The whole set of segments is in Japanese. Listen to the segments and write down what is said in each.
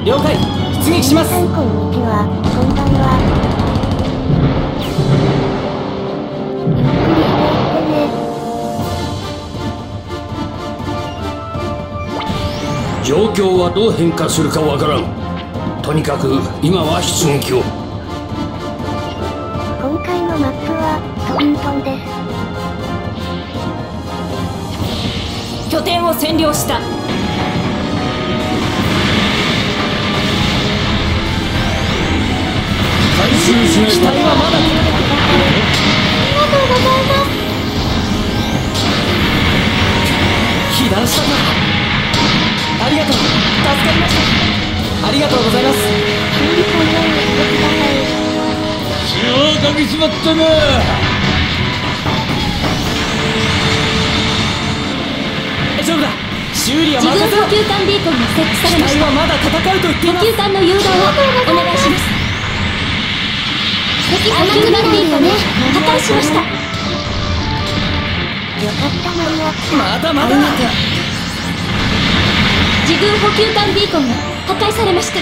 了解。出撃します。 皆さんこんにちは。こんばんは。ゆっくりしていってね。 状況はどう変化するかわからん。とにかく今は出撃を。 今回のマップはトリントンです。 拠点を占領した。 回収しない機体はまだ。 ありがとうございます。 被弾したか。ありがとう。助かりました。ありがとうございます。 修理完了してください。 血をかけちまったな。 大丈夫だ。修理は自軍任せろ。 補給艦ビーコンが設置されました。 機体はまだ戦うと言っています。 補給艦の誘導をお願いします。敵補給艦ビーコンを破壊しました。 よかった間に合った。 まだまだ。 自軍補給艦ビーコンが破壊されました。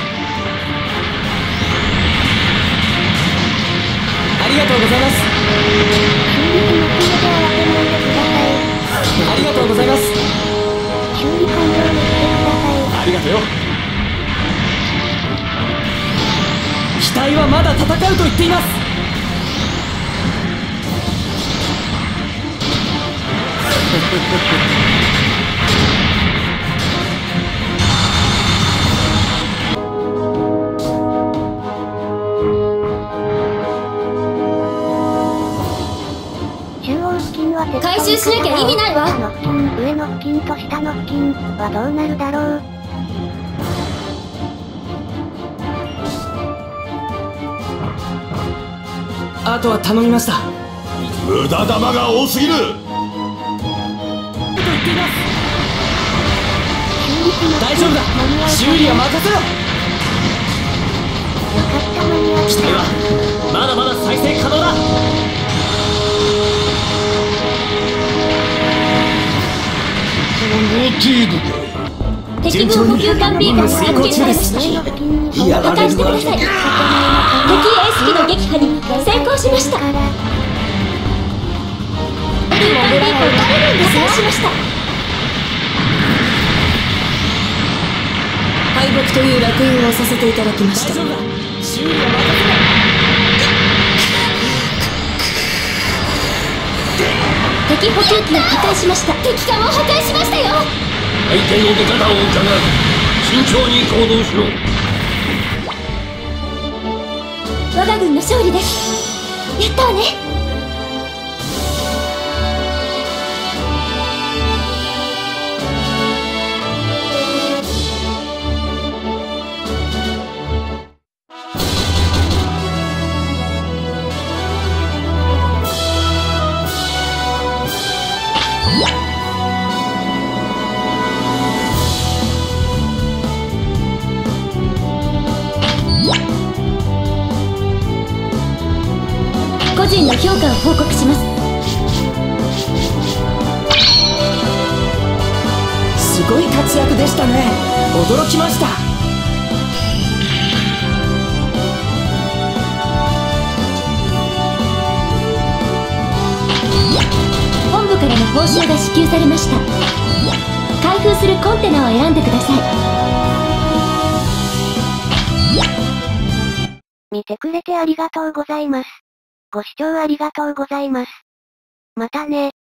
ありがとうございます。 修理しますので慌てないでください。 ありがとうございます。 修理完了にしてください。 ありがとうよ。機体はまだ戦うと言っています。 中央付近は回収しなきゃ意味ないわ。 下の付近、上の付近と下の付近はどうなるだろう。 あとは頼みました。 無駄玉が多すぎる。 と言っています。 修理します。 大丈夫だ。 間に合うかな。 修理は任せろ。 よかった間に合った。 機体はまだまだ再生可能だ。 この程度か。 敵軍補給艦ビーコンが発見されました。 上の付近にやら破壊してください。敵エース機の撃破に成功しました。 から補給艦ビーコンが破壊しました。敗北という楽園をさせていただきました。 大丈夫だ。修理は任せろ。 敵補給機を破壊しました。敵艦を破壊しましたよ。 相手の出方を伺う。慎重に行動しろ。 我が軍の勝利です。やったわね。個人の評価を報告します。 すごい活躍でしたね。驚きました。 本部からの報酬が支給されました。開封するコンテナを選んでください。 見てくれてありがとうございます。ご視聴ありがとうございます。またね。